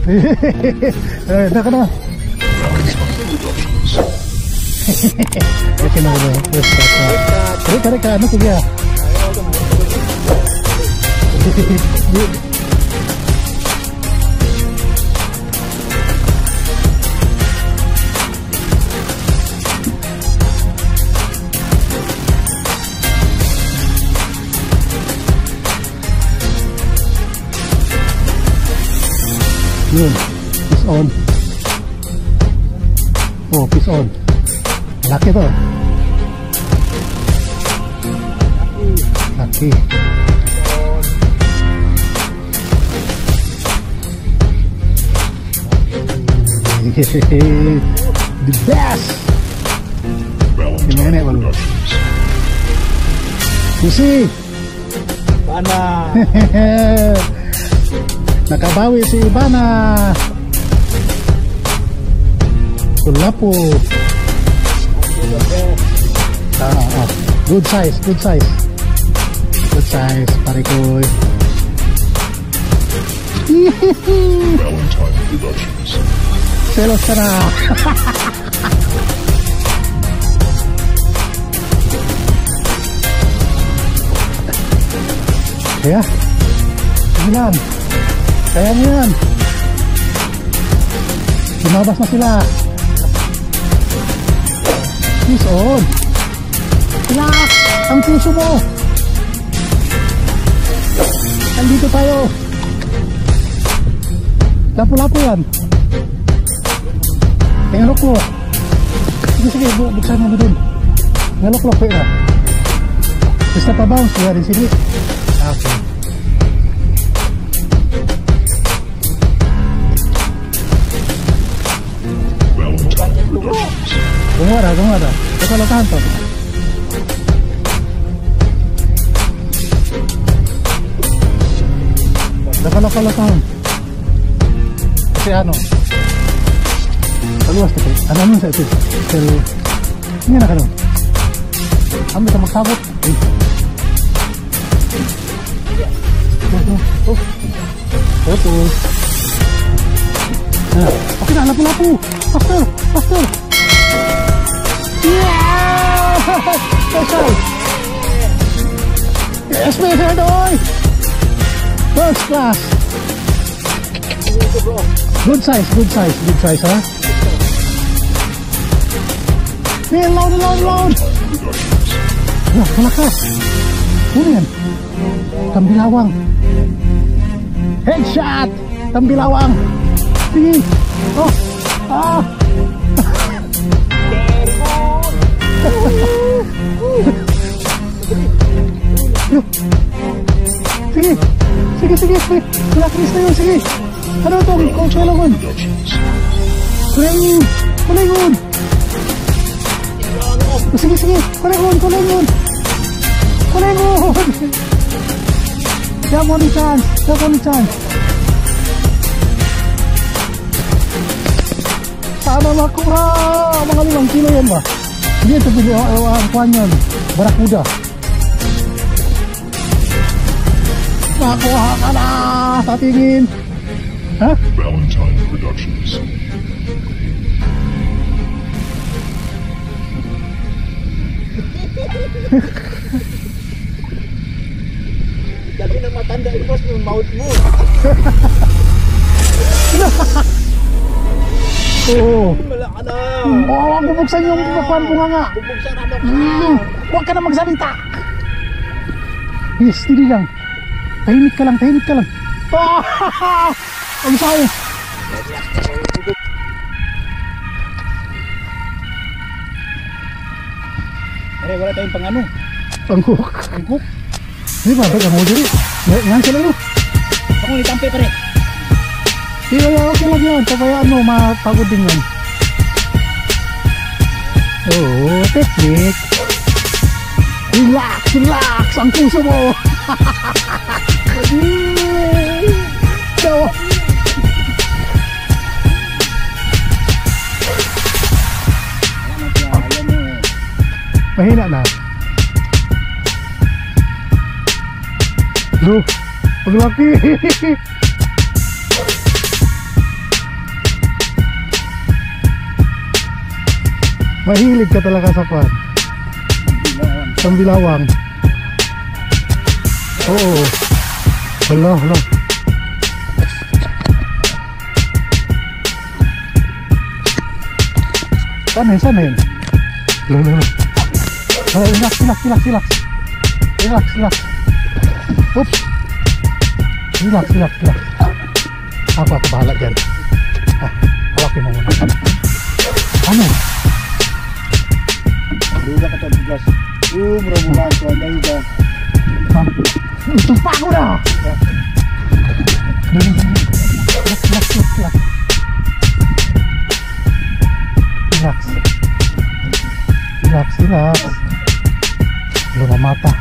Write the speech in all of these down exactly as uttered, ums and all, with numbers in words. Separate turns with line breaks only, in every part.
Eh, dah kena. Oke, mau boleh. Terus tarik tarik ke anu dia. Yun, piece on. Oh, piece on. Laki to. Laki. The best. Gimana bang? Susi.
Bana.
Nakabawi si Bana. Kulapo. Ah, ah. Good size, good size. Good size, pare koy.
Valentine Productions.
Selos ka na. Kaya, yan. Kaya mo yan. Lumabas na sila. Peace on. Relax. Ang puso mo. Nandito tayo. Lapo-lapo yan. Ngalok mo. Sige, sige. Buksan mo dun. Ngalok-lok ko yun. Basta pa-bounce. Kaya rin sini. Okay. Gumara, gumara. Ito lokahan to. Loka-loka-lokahan. Kasi ano? Paluwas kasi. Ano nun sa ito? Pero, hindi na ka nun. Ano sa magsabot? Eh. Oh, oh, oh. Ito. Ah, okay na, lapu-lapu. Faster, faster. Yeah! Special! Yes, special doy! First class! Good size, good size, good size, ha? Hey, load, load, load! Wah, malakas! Ano yan? Tambilawang! Headshot! Tambilawang! Sige! Oh! Ah! Sige, sige, sige, sige. Malakris na yun, sige. Ano ito? Kung kailangan. Kulangon, kulangon. Sige, sige, kulangon, kulangon. Kulangon. Jump on the chance, jump on the chance. Sana makuha. Mga limang kilo yan ba? Hindi ito pwede ang kuhan yan. Barakuda. Makuha ka na sa tingin. Ha?
Valentine Productions.
Sabi ng matanda, ipos mo yung mouth mo.
Oo.
Wala ka na.
Oo, ang bubuksan yung pakuhan ko nga nga.
Bubuksan na mo.
Mm, huwag ka na magsalita. Yes, hindi lang. Tahimik ka lang, tahimik ka lang. Ah! Ang sayo.
Pare, wala tayong pang ano?
Panghook.
Panghook?
Di ba? Baga mo diri. Ngayon sila mo.
Ako nitampe pare.
Iya, iya, okay lang yan. Papayaan mo, mapagod din yan. Oo, technique. Relax, relax. Ang puso mo. Dawa. Mahina na. Loh, paglaki. Mahilig ka talaga sa kwan. Tambilawang. Oo. Hala, hala. Sana yun, sana yun. Hala, hala. Hala, relax, relax, relax, relax. Relax, relax. Oops. Relax, relax, relax. Ako, ako bahala dyan. Ah, hawakin mo muna. Ano?
Dula ka ito, Blas. Umuramulan ko, dahil ba?
Ma'am, tumpa ko na! Relax, relax, relax, relax. Relax. Relax, relax. Lumamata.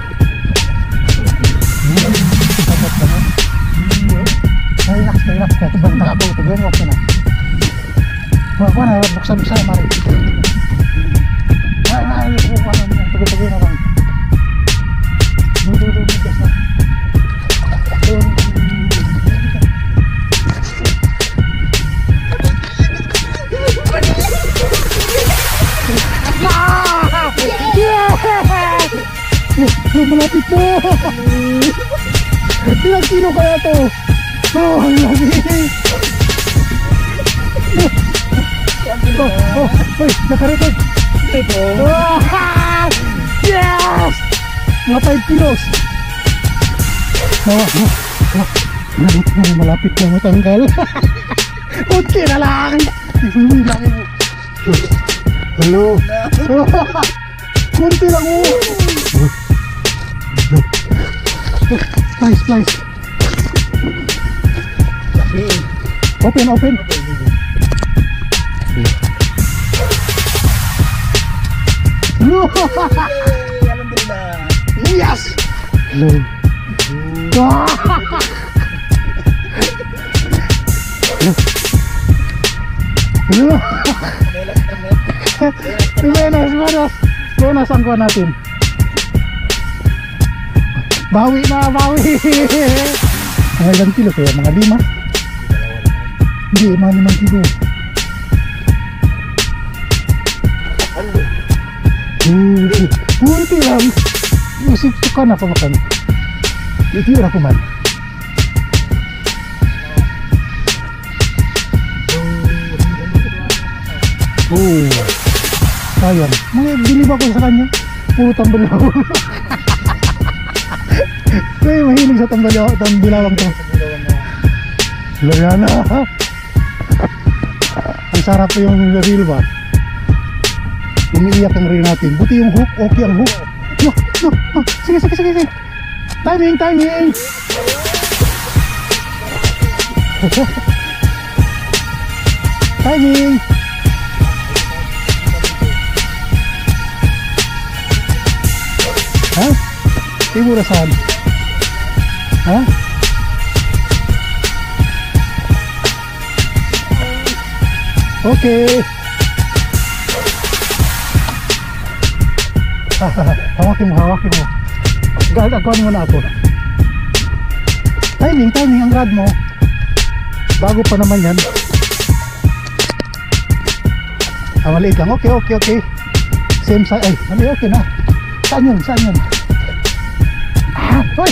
Relax, relax. Ito ba yung ako? Ito ba yung okay na? Huwag ko na, buksan-buksan na mari. Ay, ay, huwag ko na. Tugoy-tugoy na lang. Dudu-dudu, bigas na. Oh, malapit na! Ilang kilo kaya to? Oh, ang lagi! Oh, oh, uy, nakarecord! Oh, yes! Mga five kilos! Oh, oh, oh, oh, malapit na matanggal! Unti na lang! Isuwi lang mo! Hello! Kunti lang mo! Splice, splice. Open, open. No!
Alhamdulillah.
Yes! Hello. Hello. Menos, menos. Menos ang kuha natin. Bawi na, bawi. Mga ilang kilo kaya? Mga lima? Hindi, mga limang kilo. Uh, Kunti lang. Usip suka na ako makan. Iti na ako man. Oh, sayang. Mga binibak ko sa kanya. Puro tambalaw. Ay, mahilig sa tambalaw, tambilawang to. Lagana. Ang sarap yung reel ba? Umiiyak ang reel natin. Buti yung hook, okay ang hook. No, no, no. Sige, sige, sige, sige. Timing, timing. Timing. Ha? Ibu rasahan. Ha? Okay. Hawakin mo, hawakin mo. Gagawin mo na ako. Timing, timing ang rad mo. Bago pa naman yan. Ah, maliit lang. Okay, okay, okay. Same size. Ay, mali, okay na. Saan yun? Saan yun? Ah, hoy!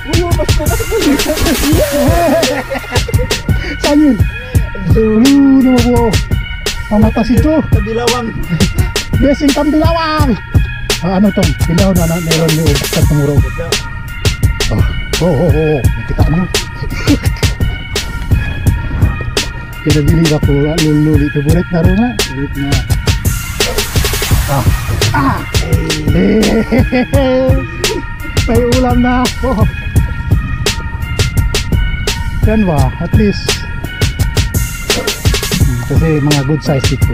Saan yun? Dulu naman po. Mamata si Jo.
Tambilawang.
Blessing tambilawang. Ah, ano tong? Pilaw na na meron yung ubat at tumuro. Oh, oh, oh, oh. Kita mo. Pinagilid ako. Lululi. Favorite na rin ha. Favorite na. Ah. Ah. Eh. May ulam na ako. Yan ba? At least. Kasi mga good size dito.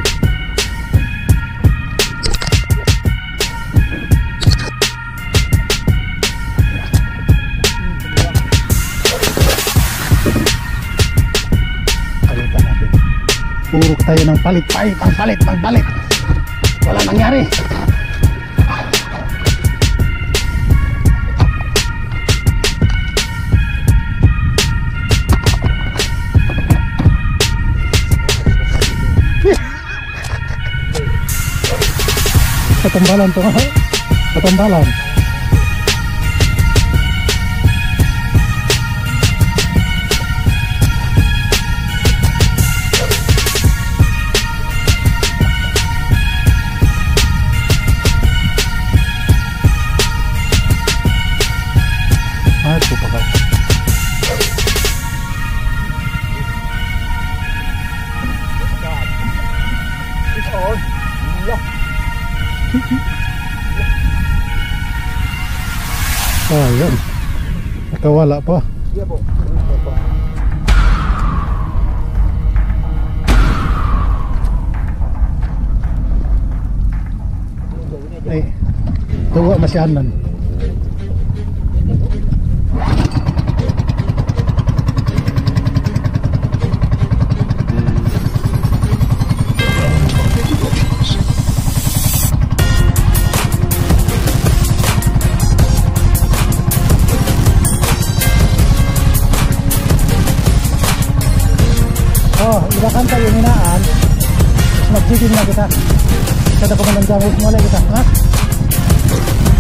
Palitan natin. Puro tayo ng palit, palit, ang palit, ang palit. Wala nangyari. Patambalan to nga. Patambalan. Ah, ito pa ka. Ah, yan. Nakawala pa.
Iya po.
Ay, tuwa masyanan. Oh, ilakan tayo hinaan. Tapos mag-chicken na kita. Kada ko man lang gamit mo kita, ha?